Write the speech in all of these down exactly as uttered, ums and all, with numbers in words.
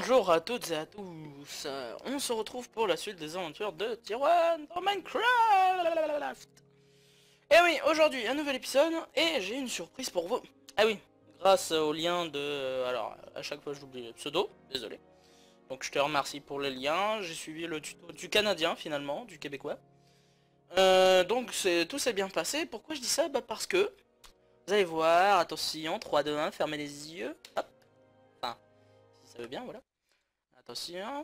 Bonjour à toutes et à tous, euh, on se retrouve pour la suite des aventures de Tier un dans Minecraft. Et oui, aujourd'hui un nouvel épisode et j'ai une surprise pour vous. Ah oui, grâce au lien de... Alors, à chaque fois j'oublie le pseudo, désolé. Donc je te remercie pour le lien, j'ai suivi le tuto du Canadien finalement, du Québécois. Euh, donc c'est tout s'est bien passé, pourquoi je dis ça? Bah parce que, vous allez voir, attention, trois, deux, un, fermez les yeux, hop. Enfin, si ça veut bien, voilà. Attention,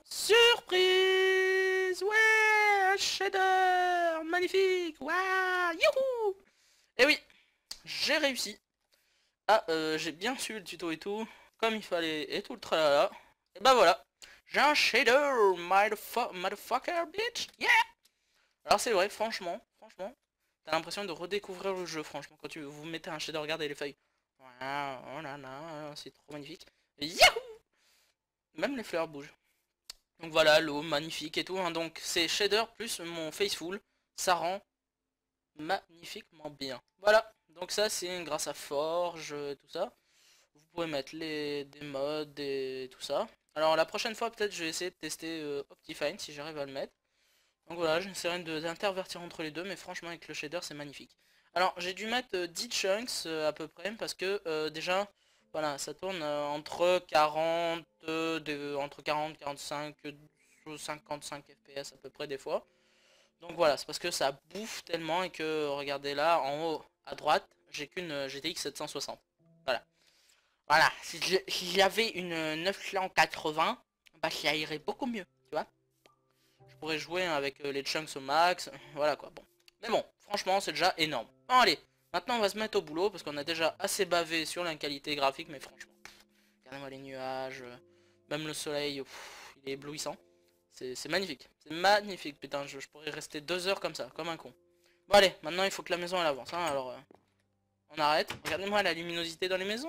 surprise! Ouais, un shader magnifique! Waouh! Youhou! Et oui, j'ai réussi. Ah, euh, j'ai bien suivi le tuto et tout, comme il fallait, et tout le tralala. Et bah voilà, j'ai un shader, motherfu- motherfucker, bitch! Yeah! Alors c'est vrai, franchement, franchement, t'as l'impression de redécouvrir le jeu, franchement, quand tu vous mettez un shader, regardez les feuilles. Waouh, oh là là, c'est trop magnifique. Yahoo! Même les fleurs bougent. Donc voilà, l'eau magnifique et tout, hein. Donc c'est shader plus mon faceful, ça rend magnifiquement bien. Voilà, donc ça c'est grâce à Forge, euh, tout ça. Vous pouvez mettre les, des mods et tout ça. Alors la prochaine fois peut-être je vais essayer de tester euh, Optifine si j'arrive à le mettre. Donc voilà, j'essaierai d'intervertir entre les deux, mais franchement avec le shader c'est magnifique. Alors j'ai dû mettre euh, dix chunks euh, à peu près, parce que euh, déjà, voilà, ça tourne euh, entre quarante, euh, de, entre quarante, quarante-cinq, euh, cinquante-cinq F P S à peu près des fois. Donc voilà, c'est parce que ça bouffe tellement et que, regardez là, en haut à droite, j'ai qu'une euh, G T X sept cent soixante. Voilà. Voilà, si je- si j'avais une euh, neuf cent quatre-vingts, bah ça irait beaucoup mieux, tu vois. Je pourrais jouer avec euh, les chunks au max, voilà quoi, bon. Mais bon, franchement, c'est déjà énorme. Bon, allez, maintenant on va se mettre au boulot, parce qu'on a déjà assez bavé sur la qualité graphique, mais franchement, regardez-moi les nuages, euh, même le soleil, pff, il est éblouissant. C'est magnifique, c'est magnifique, putain, je, je pourrais rester deux heures comme ça, comme un con. Bon allez, maintenant il faut que la maison elle avance, hein, alors euh, on arrête. Regardez-moi la luminosité dans les maisons,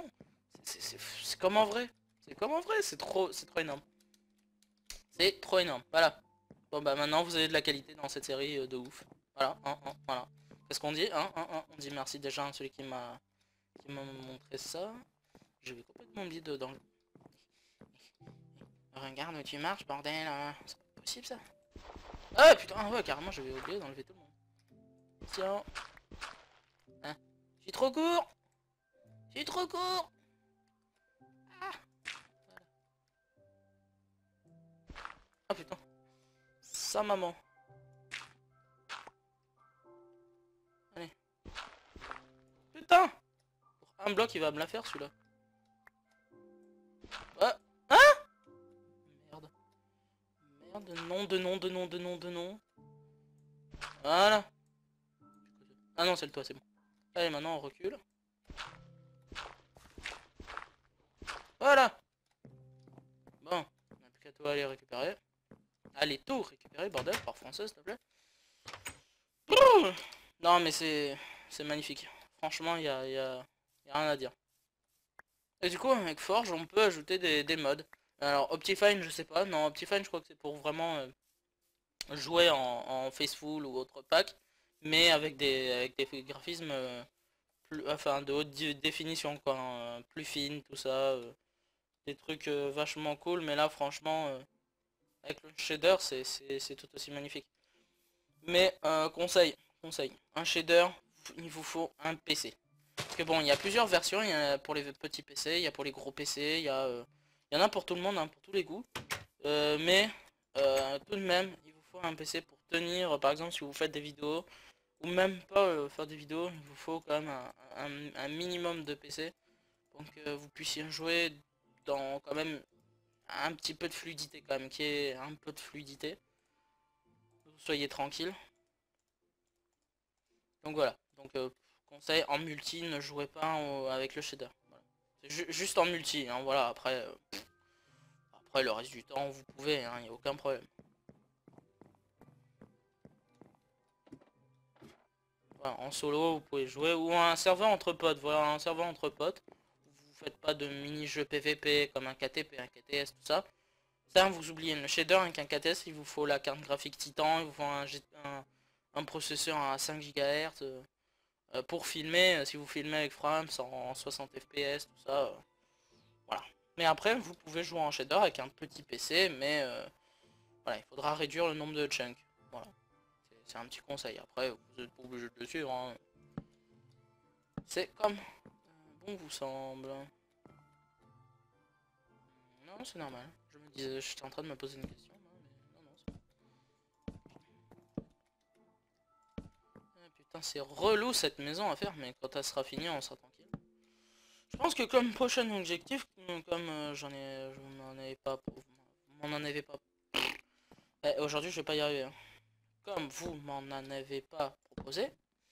c'est comme en vrai, c'est comme en vrai, c'est trop, c'est trop énorme. C'est trop énorme, voilà. Bon bah maintenant vous avez de la qualité dans cette série euh, de ouf. Voilà, hein, hein, voilà. Qu'est-ce qu'on dit, hein, hein, hein. On dit merci déjà à celui qui m'a qui m'a montré ça. Je vais complètement oublier de dans le... Regarde où tu marches, bordel. Hein. C'est pas possible ça. Ah putain, ouais, carrément j'avais oublié d'enlever tout le monde. Tiens. Hein. Je suis trop court. Je suis trop court. Ah, voilà. Ah putain. Ça maman. Allez. Putain. Pour un bloc il va me la faire celui-là. Ah. Hein. Merde. Merde, nom de nom de nom de nom de nom. Voilà. Ah non, c'est le toit, c'est bon. Allez, maintenant on recule. Voilà. Bon, on n'a plus qu'à tout aller récupérer. Allez, tout récupérer, bordel, par français, s'il te plaît. Ouh. Non, mais c'est c'est magnifique. Franchement, il y a, y, a, y a rien à dire. Et du coup, avec Forge, on peut ajouter des, des mods. Alors, Optifine, je sais pas. Non, Optifine, je crois que c'est pour vraiment euh, jouer en, en Faceful ou autre pack. Mais avec des, avec des graphismes euh, plus, enfin, de haute définition, quoi. Hein, plus fine, tout ça. Euh, des trucs euh, vachement cool. Mais là, franchement, euh, avec le shader, c'est tout aussi magnifique. Mais, euh, conseil, conseil. Un shader, il vous faut un P C. Parce que bon, il y a plusieurs versions, il y en a pour les petits P C, il y a pour les gros P C, il y a, euh, il y en a pour tout le monde, hein, pour tous les goûts. Euh, mais euh, tout de même, il vous faut un P C pour tenir, euh, par exemple si vous faites des vidéos, ou même pas euh, faire des vidéos, il vous faut quand même un, un- un minimum de P C pour que vous puissiez jouer dans quand même un petit peu de fluidité quand même, qui est un peu de fluidité. Vous soyez tranquille. Donc voilà, donc euh, conseil en multi, ne jouez pas en- avec le shader. Voilà. C'est ju juste en multi, hein, voilà, après, euh, après le reste du temps vous pouvez, il hein, n'y a aucun problème. Voilà, en solo vous pouvez jouer, ou un serveur entre potes, voilà, un serveur entre potes. Vous faites pas de mini-jeux P V P comme un K T P, un K T S, tout ça. Ça vous oubliez, le shader avec un K T S, il vous faut la carte graphique Titan, il vous faut un, un, un processeur à cinq gigahertz. Euh, pour filmer, euh, si vous filmez avec Frames en soixante F P S, tout ça, euh, voilà. Mais après, vous pouvez jouer en shader avec un petit P C, mais euh, voilà, il faudra réduire le nombre de chunks. Voilà, c'est un petit conseil. Après, vous n'êtes pas obligé de le suivre. Hein. C'est comme euh, bon vous semble. Non, c'est normal. Je me disais, j'étais en train de me poser une question. Non, mais non, non, ah, putain, c'est relou cette maison à faire, mais quand elle sera finie, on sera tranquille. Je pense que comme prochain objectif, comme euh, j'en ai, je m'en avais pas, m'en en avez pas. Eh, aujourd'hui, je vais pas y arriver. Hein. Comme vous m'en en avez pas proposé,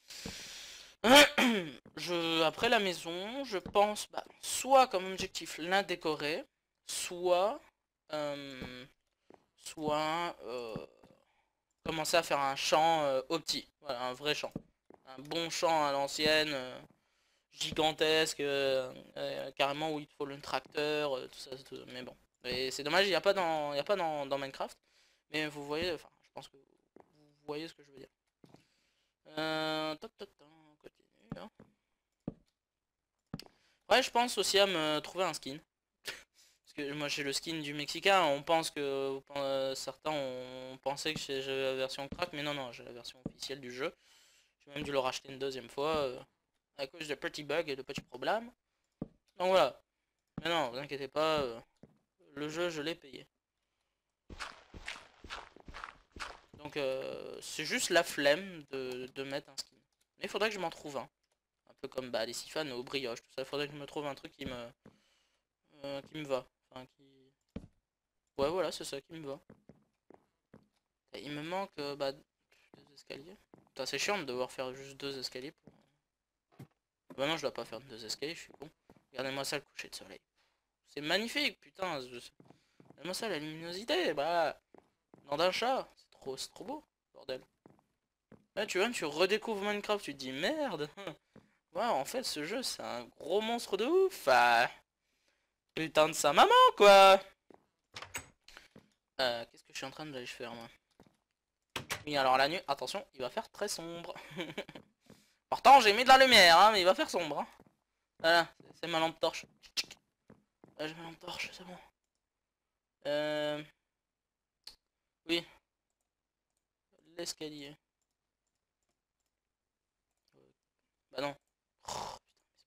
je, après la maison, je pense, bah, soit comme objectif la décorer, soit, euh, soit euh, commencer à faire un champ euh, opti, voilà, un vrai champ, un bon champ à l'ancienne. Euh, gigantesque, euh, euh, carrément où il te faut le tracteur, euh, tout ça, tout, mais bon. Et c'est dommage, il n'y a pas dans, il y a pas dans, dans Minecraft, mais vous voyez, enfin, je pense que vous, vous voyez ce que je veux dire. Euh, ta, ta, ta, on continue, hein. Ouais, je pense aussi à me trouver un skin. Parce que moi j'ai le skin du Mexicain, on pense que euh, certains ont pensé que j'avais la version crack, mais non, non, j'ai la version officielle du jeu. J'ai même dû le racheter une deuxième fois euh, à cause de petits bugs et de petits problèmes. Donc voilà. Mais non, vous inquiétez pas, euh, le jeu je l'ai payé. Donc euh, c'est juste la flemme de, de mettre un skin. Mais il faudrait que je m'en trouve un. Un peu comme bah, les siphons aux brioches, tout ça. Il faudrait que je me trouve un truc qui me, euh, qui me va. Enfin, qui... Ouais, voilà, c'est ça qui me va. Et il me manque euh, bah, deux escaliers. C'est chiant de devoir faire juste deux escaliers. Pour... Bah non, je dois pas faire deux escaliers, je suis con. Regardez-moi ça, le coucher de soleil. C'est magnifique, putain. Regardez-moi ça, la luminosité. Bah, nom d'un chat. C'est trop, c'est trop beau, bordel. Là, tu vois, tu redécouvres Minecraft, tu te dis merde. Ouais, en fait, ce jeu, c'est un gros monstre de ouf. Ah, putain de sa maman, quoi. Euh, qu'est-ce que je suis en train d'aller faire, moi? Oui, alors la nuit, attention, il va faire très sombre. Pourtant, j'ai mis de la lumière, hein, mais il va faire sombre. Hein. Voilà, c'est ma lampe torche. Ah, j'ai ma lampe torche, c'est bon. Euh... Oui. L'escalier. Bah non. Oh,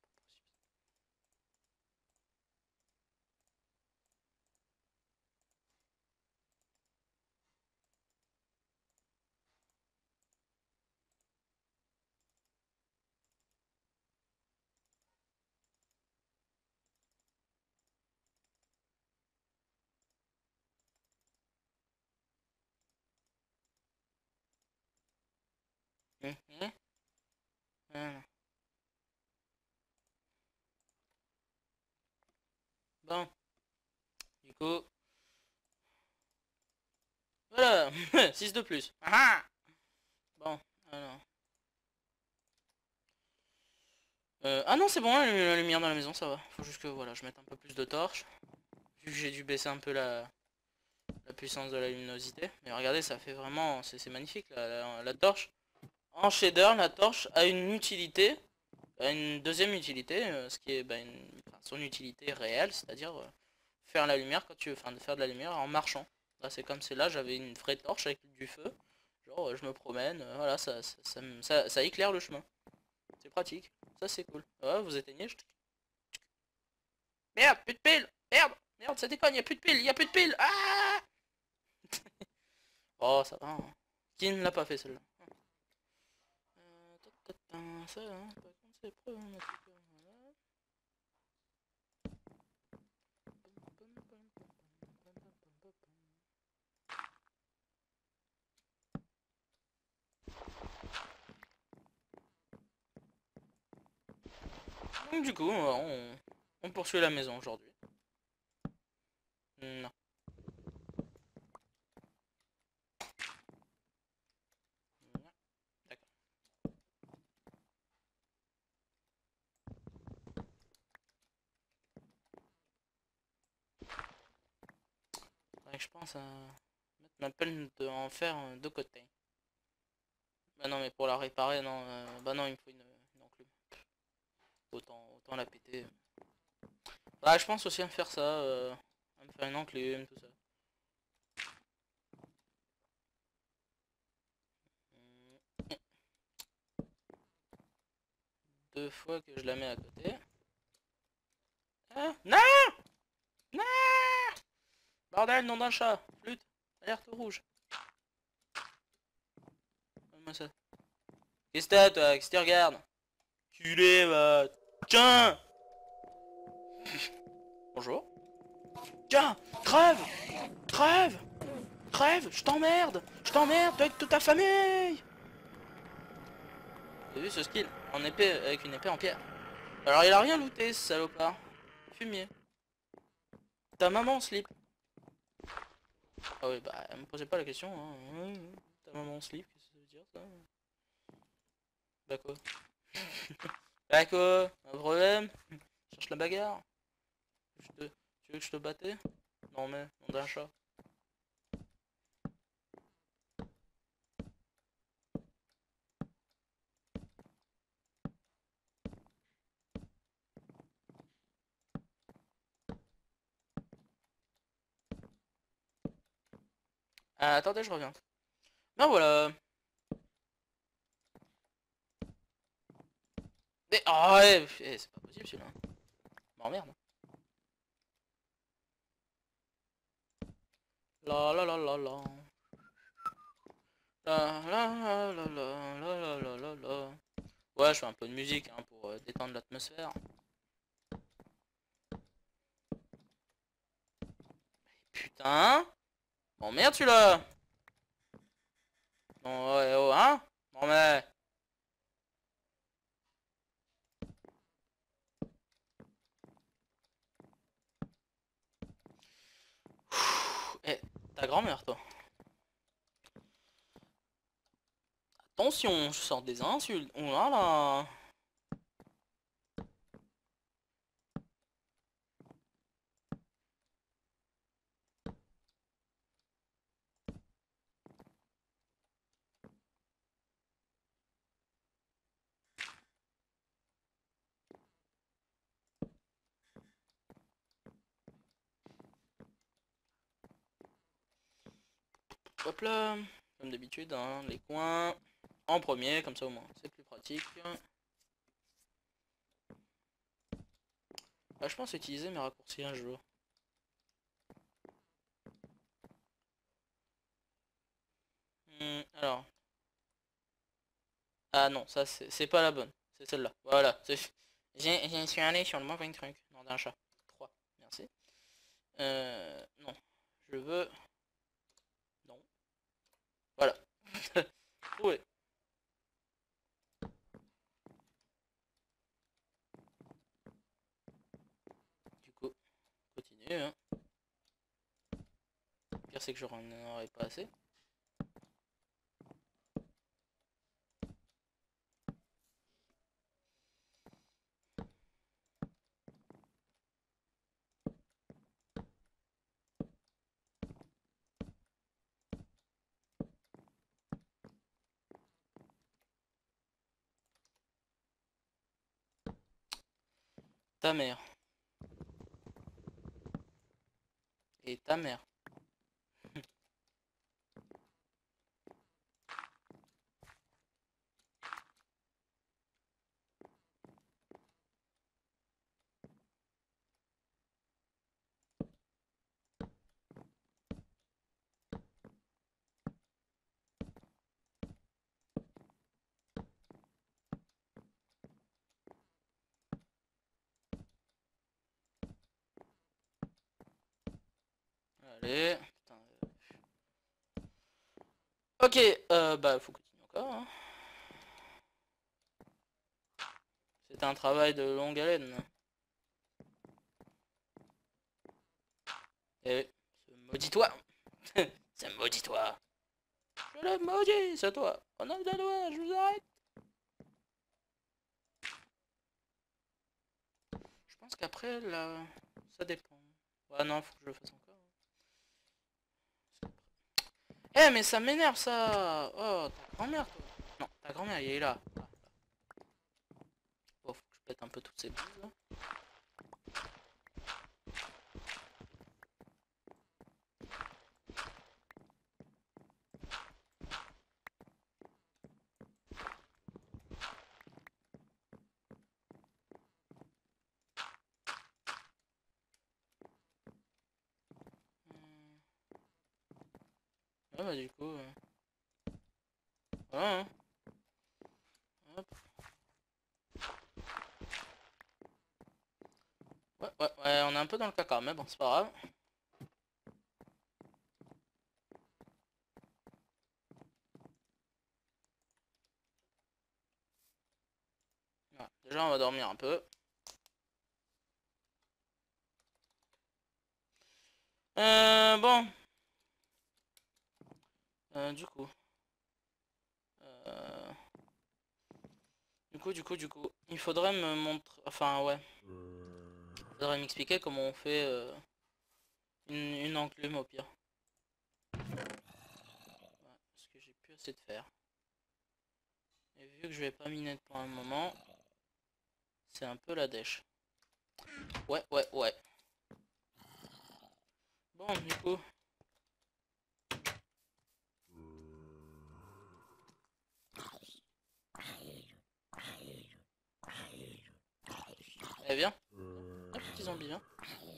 c'est pas possible. Voilà. Bon, du coup... Voilà. six de plus. Ah ah. Bon, alors... Euh, ah non, c'est bon, la, la lumière dans la maison, ça va. Faut juste que voilà, je mette un peu plus de torches. Vu que j'ai dû baisser un peu la, la puissance de la luminosité. Mais regardez, ça fait vraiment... C'est magnifique, la, la, la torche. En shader, la torche a une utilité. A une deuxième utilité, euh, ce qui est bah, une, enfin, son utilité réelle, c'est-à-dire euh, faire la lumière quand tu veux, enfin de faire de la lumière en marchant. Là, c'est comme c'est là, j'avais une vraie torche avec du feu. Genre, euh, je me promène, euh, voilà, ça ça, ça, ça, ça éclaire le chemin. C'est pratique. Ça, c'est cool. Ouais, vous éteignez. Je... Merde, plus de piles. Merde, merde, ça déconne, y a plus de piles, y a plus de piles. Ah. Oh, ça va. Hein. Qui ne l'a pas fait, celle-là? Euh, ta, ta, ta, ça, hein, par contre, c'est problématique. Voilà. Donc du coup, on, on poursuit la maison aujourd'hui. Non. Non. D'accord. Faudrait que je pense à mettre ma pelle de, en fer euh, de côté. Bah non, mais pour la réparer, non. Euh, bah non, il me faut une, une enclume. Autant, autant la péter. Bah je pense aussi à me faire ça, euh, à me faire une enclume, tout ça. Deux fois que je la mets à côté. Ah, non. Non. Bordel, nom d'un chat. Flûte. Alerte rouge. Donne-moi ça. Qu'est-ce que t'as toi? Qu'est-ce que tu regardes? Culé, va. Tiens. Bonjour. Tiens, crève. Crève. Crève, je t'emmerde. Je t'emmerde avec toute ta famille. T'as vu ce skill? En épée, avec une épée en pierre. Alors il a rien looté ce salopard. Fumier. Ta maman en slip. Ah oui, bah me posez pas la question. Hein. Ta maman en slip, qu'est-ce que ça veut dire ça? Bah quoi? Bah quoi? Un problème? Cherche la bagarre? Je te... Tu veux que je te battais? Non mais, nom d'un chat. Ah, attendez, je reviens. Ben voilà. Mais oh ouais, eh, c'est pas possible celui-là. M'emmerde. La la la la la. La la la la la la la la la. Ouais, je fais un peu de musique hein, pour euh, détendre l'atmosphère. Putain. Bon merde celui-là. Non ouais oh hein. Non mais. Eh, ta grand-mère toi. Attention, je sors des insultes. Oh là là. Hop là. Comme d'habitude, hein, les coins. En premier, comme ça au moins, c'est plus pratique. Ah, je pense utiliser mes raccourcis un jour. Hmm, alors. Ah non, ça c'est pas la bonne. C'est celle-là. Voilà. Je suis allé sur le mauvais truc. Non, d'un chat. trois. Merci. Euh, non. Je veux... Non. Voilà. Trouvé. Du coup, continue. Hein. Le pire c'est que j'en aurais pas assez. Ta mère. Et ta mère. Allez. Putain. Ok, euh, bah faut continuer encore. Hein. C'était un travail de longue haleine. Et ce maudit-toi. Ce maudit-toi. Je le maudis, c'est toi. On a deux doigts, je vous arrête. Je pense qu'après, là, ça dépend. Ouais, non, faut que je le fasse encore. Eh, hey, mais ça m'énerve, ça. Oh, ta grand-mère, toi. Non, ta grand-mère, elle est là. Ah, là. Bon, faut que je pète un peu toutes ces bouses, là. du coup... euh, Voilà, hein. Hop. Ouais, ouais, ouais, on est un peu dans le caca, mais bon, c'est pas grave. Voilà. Déjà, on va dormir un peu. Euh, bon. Euh, du coup. Euh... Du coup, du coup, du coup. Il faudrait me montrer... Enfin, ouais. Il faudrait m'expliquer comment on fait euh, une, une enclume au pire. Ouais, parce que j'ai plus assez de fer. Et vu que je vais pas miner pour un moment, c'est un peu la dèche. Ouais, ouais, ouais. Bon, du coup. Eh bien. Ah, petit zombie, hein.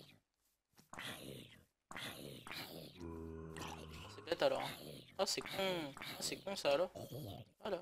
C'est bête alors. Hein. Ah, c'est con. Ah, c'est con ça alors. Voilà.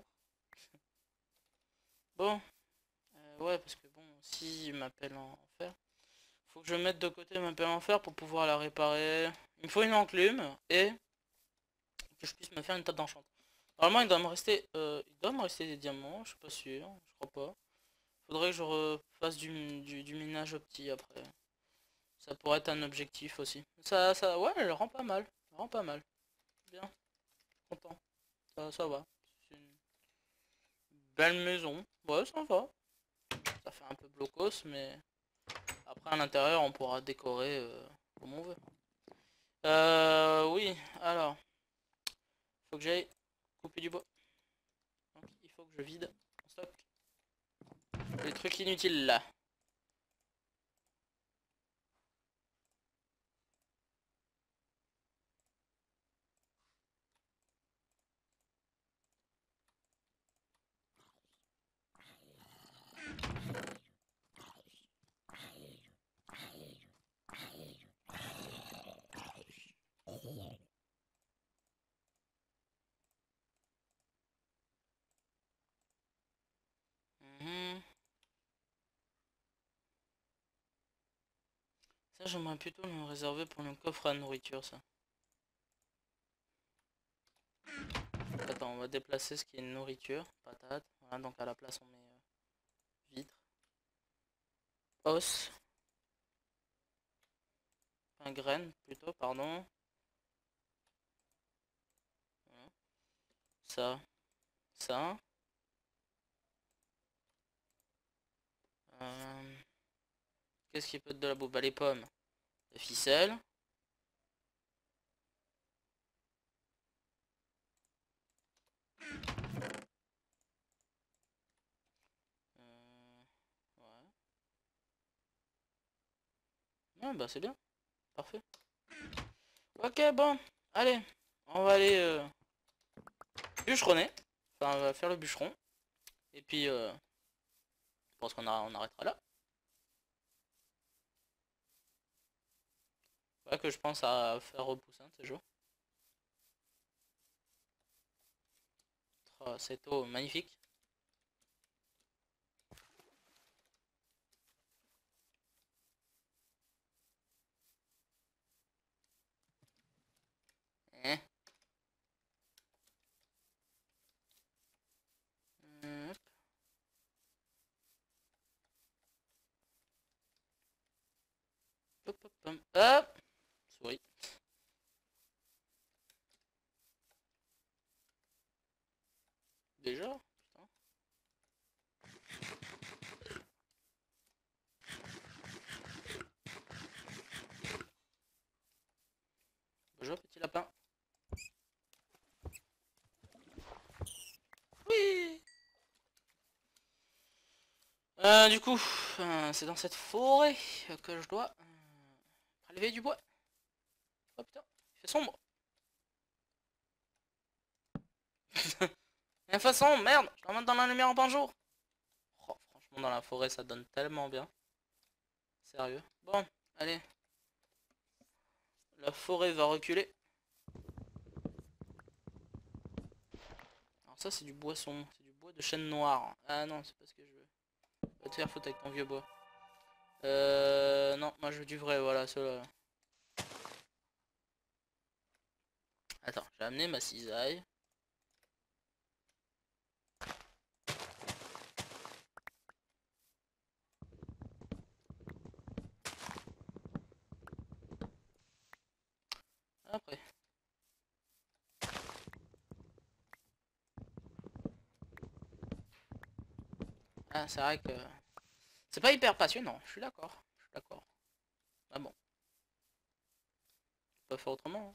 Bon. Euh, ouais, parce que bon, si ma pelle en fer, faut que je mette de côté ma pelle en fer pour pouvoir la réparer. Il me faut une enclume et que je puisse me faire une table d'enchant. Normalement, il doit me rester, euh, il doit me rester des diamants, je suis pas sûr, je crois pas. Faudrait que je refasse du, du, du minage opti après. Ça pourrait être un objectif aussi. Ça, ça, ouais, elle rend pas mal, elle rend pas mal. Bien, content, ça, ça va. C'est une belle maison, ouais, ça va. Ça fait un peu blocos, mais après à l'intérieur, on pourra décorer euh, comme on veut. Euh, oui, alors, faut que j'aille couper du bois. Donc, il faut que je vide mon stock. Les trucs inutiles là. Mhm. Ça, j'aimerais plutôt me réserver pour le coffre à nourriture, ça. Attends, on va déplacer ce qui est nourriture, patate. Voilà, donc à la place, on met euh, vitre, os, enfin graine plutôt, pardon. Voilà. Ça, ça. Euh, Qu'est-ce qui peut être de la boue? Bah, les pommes, la ficelle. Euh, ouais. Ouais, bah c'est bien, parfait. Ok, bon, allez, on va aller euh, bûcheronner. Enfin, on va faire le bûcheron. Et puis, euh, je pense qu'on on arrêtera là. Ouais, que je pense à faire repousser un de ces jours. Oh, cette eau magnifique. Hein. Hop. Hop, hop, hop. Hop. Souris. Déjà? Putain. Bonjour, petit lapin. Oui. Euh, du coup, euh, c'est dans cette forêt que je dois euh, prélever du bois. Oh putain, il fait sombre. De toute façon, merde, je remonte dans la lumière en plein jour. Oh, franchement, dans la forêt, ça donne tellement bien. Sérieux. Bon, allez. La forêt va reculer. ça c'est du boisson, c'est du bois de chêne noir. Ah non, c'est pas ce que je veux. Va te faire foutre avec ton vieux bois. Euh... Non, moi je veux du vrai, voilà, ceux-là. Attends, j'ai amené ma cisaille. Après. Ah, c'est vrai que... C'est pas hyper passionnant, je suis d'accord. Je suis d'accord. Ah bon. Pas faire autrement. Hein.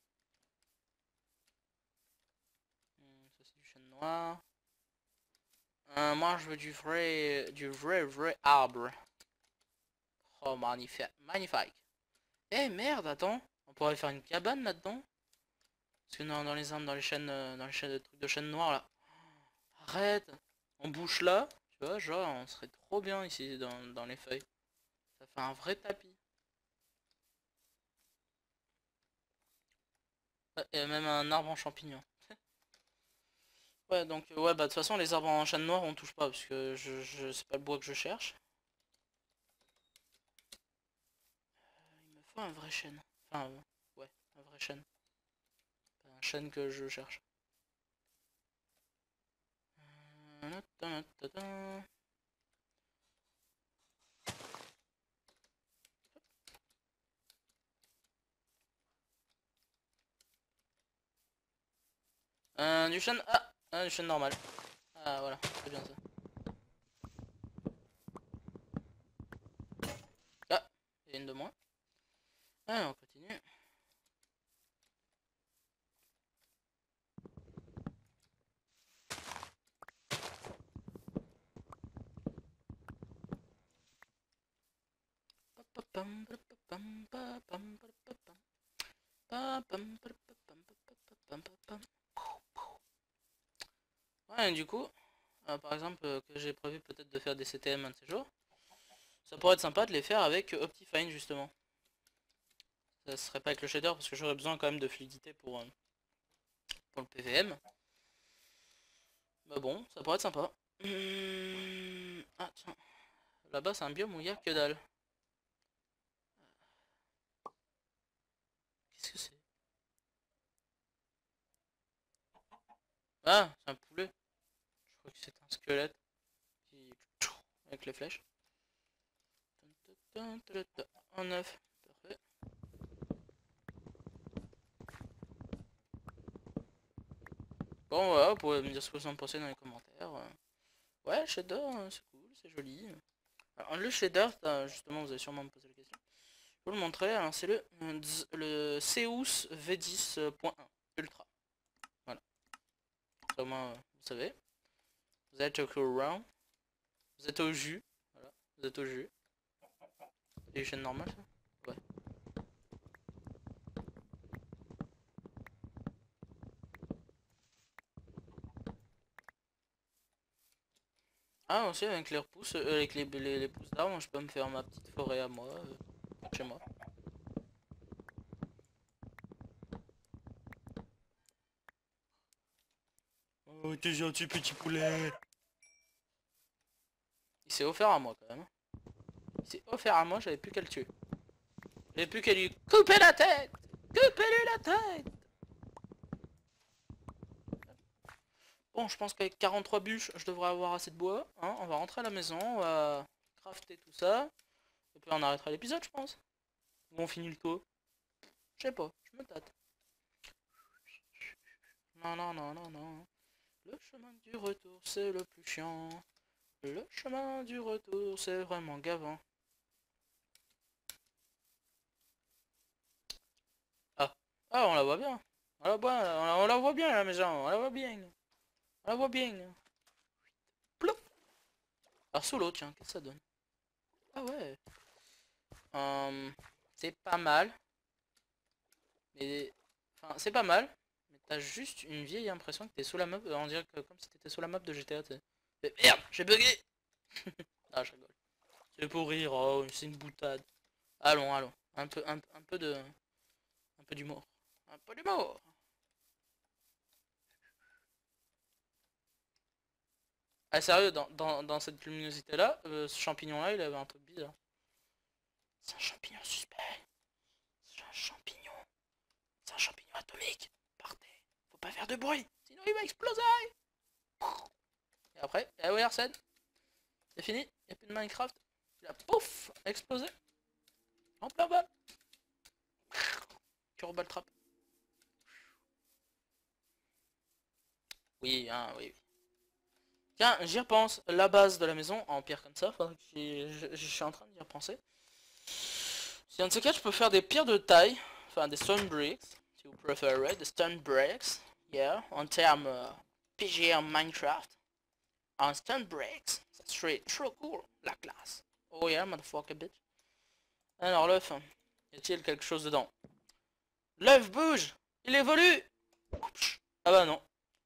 Hmm, ça c'est du chêne noir. Euh, moi je veux du vrai... Du vrai vrai arbre. Oh, magnifique. Magnifique. Eh merde, attends. On pourrait faire une cabane là-dedans. Parce que non, dans les arbres, dans les chaînes, euh, dans les chaînes de trucs de chêne noir là. Arrête. On bouche là. Tu vois, genre, on serait trop bien ici dans, dans les feuilles. Ça fait un vrai tapis. Ouais, et même un arbre en champignon. Ouais, donc, euh, ouais, bah, de toute façon, les arbres en chêne noir, on touche pas, parce que je, je c'est pas le bois que je cherche. Il me faut un vrai chêne. Enfin, euh, ouais, un vrai chêne. Pas un chêne que je cherche. Euh, euh, du chêne, ah, ah, du chêne normal. Ah, voilà, c'est bien ça. Ah, il y a une de moins. Ah, on continue. Ouais, du coup, euh, par exemple, euh, que j'ai prévu peut-être de faire des C T M un de ces jours, ça pourrait être sympa de les faire avec euh, Optifine justement. Ça serait pas avec le shader parce que j'aurais besoin quand même de fluidité pour, euh, pour le P V M. Bah bon, ça pourrait être sympa. Hum... Ah tiens, là-bas c'est un biome où il y a que dalle. Qu'est-ce que c'est? Ah, c'est un poulet. Je crois que c'est un squelette qui... avec les flèches. En neuf. Parfait. Bon voilà, vous pouvez me dire ce que vous en pensez dans les commentaires. Ouais, le shader, euh, c'est cool, c'est joli. Alors, le shader, justement, vous allez sûrement me poser la question. Je vais vous le montrer, alors c'est le, euh, le Seus V dix point un Ultra. Voilà. Ça au moins, euh, vous savez. Vous êtes au courant. Vous êtes au jus. Voilà, vous êtes au jus. C'est une chaîne normale, ça? Ouais. Ah, aussi, avec les repousses, euh, avec les, les, les pousses d'arbres, je peux me faire ma petite forêt à moi, euh, chez moi. Oh, t'es gentil, petit poulet. Il s'est offert à moi, quand même. Il s'est offert à moi, j'avais plus qu'à le tuer. J'avais plus qu'à lui couper la tête. Coupez-lui la tête. Bon, je pense qu'avec quarante-trois bûches, je devrais avoir assez de bois. Hein. On va rentrer à la maison, on va crafter tout ça. Et puis on arrêtera l'épisode, je pense. Ou on finit le tour. Je sais pas, je me tâte. Non, non, non, non, non. Le chemin du retour, c'est le plus chiant. Le chemin du retour, c'est vraiment gavant. Ah, ah, on la voit bien. On la voit, on la, on la voit bien la maison, on la voit bien. On la voit bien. Plouf. Alors sous l'eau, tiens, qu'est-ce que ça donne? Ah ouais. Hum, c'est pas mal. Mais... Enfin, c'est pas mal. Mais t'as juste une vieille impression que t'es sous la map. On dirait que comme si t'étais sous la map de G T A. Mais merde, j'ai bugué. Ah, je rigole. C'est pour rire, oh, c'est une boutade. Allons, allons. Un peu, un, un peu de... Un peu d'humour. Un peu d'humour. Ah sérieux, dans, dans, dans cette luminosité là, euh, ce champignon là, il avait un truc bizarre. C'est un champignon suspect. C'est un champignon. C'est un champignon atomique. Partez. Faut pas faire de bruit, sinon il va exploser. Et après, eh oui Arsène, c'est fini, y'a plus de Minecraft. Il a pouf explosé. En plein bas. Turbo trap. Oui, hein, oui, oui. Tiens, j'y repense. La base de la maison, en pierre comme ça, faudrait que j'y- je, je suis en train d'y repenser. Si un de ces quatre, je peux faire des pierres de taille, enfin des stone bricks, si vous préférez, des stone bricks, yeah, en termes euh, P G M Minecraft. Un stone bricks, ça serait trop cool, la classe. Oh yeah, motherfucker bitch. Alors l'œuf, y a-t-il quelque chose dedans? L'œuf bouge, il évolue. Ah bah non.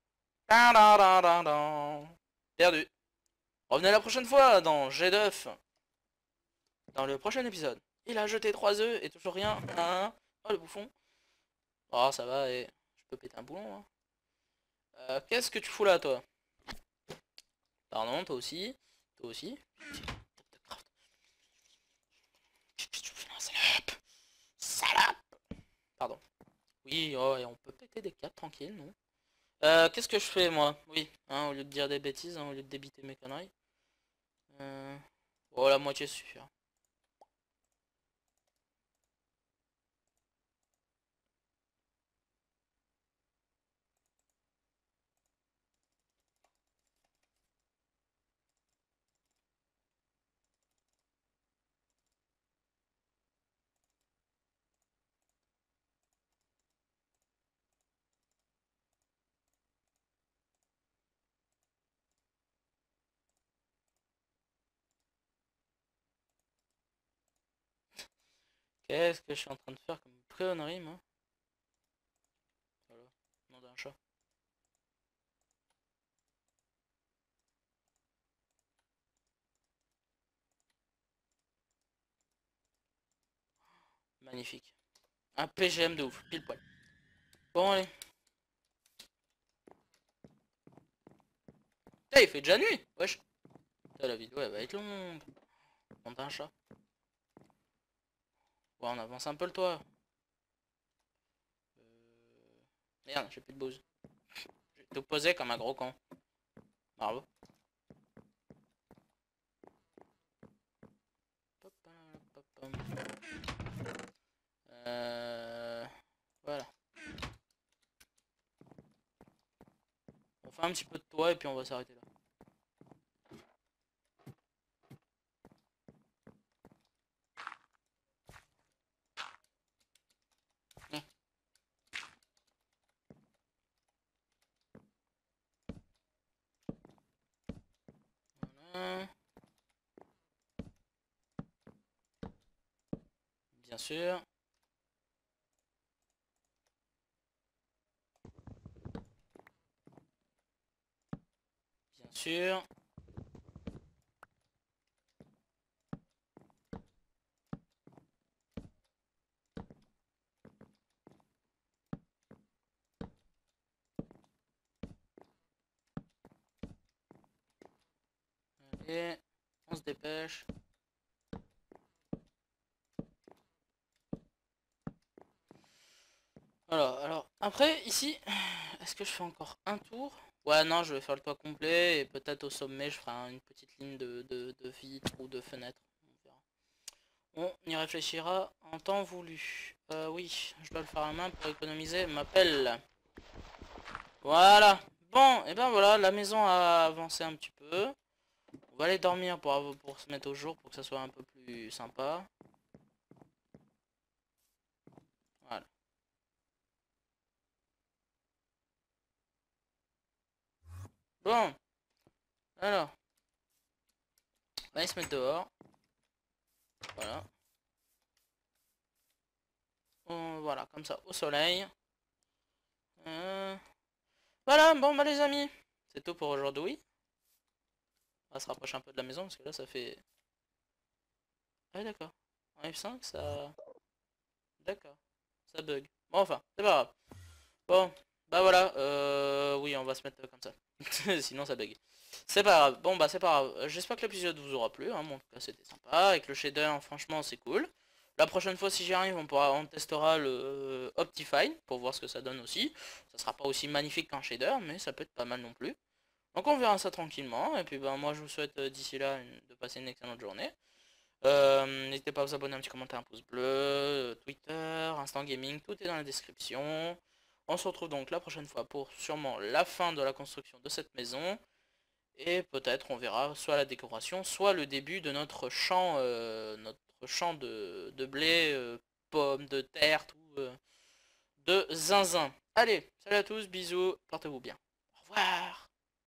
Perdu. Revenez la prochaine fois dans Jet d'œuf. Dans le prochain épisode. Il a jeté trois œufs et toujours rien. Hein. Oh le bouffon. Oh ça va, et je peux péter un boulon. Hein. Euh, Qu'est-ce que tu fous là toi? Pardon, toi aussi. Toi aussi. Qu'est-ce que tu fais là, salope? Salope. Pardon. Oui, oh, et on peut péter des câbles tranquille, non? Euh, qu'est-ce que je fais moi? Oui, hein, au lieu de dire des bêtises, hein, au lieu de débiter mes conneries. Euh... Oh la moitié suffit. Qu'est-ce que je suis en train de faire comme connerie moi? Voilà, nom d'un chat. Magnifique. Un P G M de ouf, pile poil. Bon allez. Eh, il fait déjà nuit. Wesh. Putain, la vidéo elle va être longue. Nom d'un chat. Bon, on avance un peu le toit. Euh... Merde, j'ai plus de bouse. Je vais te poser comme un gros con. Bravo. Euh... Voilà. On fait un petit peu de toit et puis on va s'arrêter là. Hum. Voilà. Bien sûr. Bien sûr. Allez, on se dépêche. Voilà, alors, après, ici, est-ce que je fais encore un tour? Ouais, non, je vais faire le toit complet, et peut-être au sommet, je ferai un- une petite ligne de, de, de vitres ou de fenêtres. On verra. On y réfléchira en temps voulu. Euh, oui, je dois le faire à main pour économiser ma pelle. Voilà. Bon, et ben voilà, la maison a avancé un petit peu. On va aller dormir pour, avoir- pour se mettre au jour, pour que ça soit un peu plus sympa. Voilà. Bon, alors, on va aller se mettre dehors. Voilà. On- voilà, comme ça, au soleil. Euh, Voilà, bon bah les amis, c'est tout pour aujourd'hui. On va se rapprocher un peu de la maison, parce que là, ça fait... Ah oui, d'accord. En F cinq, ça... D'accord. Ça bug. Bon, enfin, c'est pas grave. Bon, bah voilà, euh... oui, on va se mettre comme ça. Sinon ça bug. C'est pas grave. Bon bah c'est pas grave. J'espère que l'épisode vous aura plu. Hein. Bon, en tout cas c'était sympa. Avec le shader, franchement c'est cool. La prochaine fois si j'y arrive, on pourra on testera le euh, Optifine pour voir ce que ça donne aussi. Ça sera pas aussi magnifique qu'un shader, mais ça peut être pas mal non plus. Donc on verra ça tranquillement. Et puis bah moi je vous souhaite euh, d'ici là une- de passer une excellente journée. Euh, N'hésitez pas à vous abonner, un petit commentaire, un pouce bleu, euh, Twitter, Instant Gaming, tout est dans la description. On se retrouve donc la prochaine fois pour sûrement la fin de la construction de cette maison. Et peut-être on verra soit la décoration, soit le début de notre champ, euh, notre champ de, de blé, euh, pommes, de terre, tout, euh, de zinzin. Allez, salut à tous, bisous, portez-vous bien. Au revoir.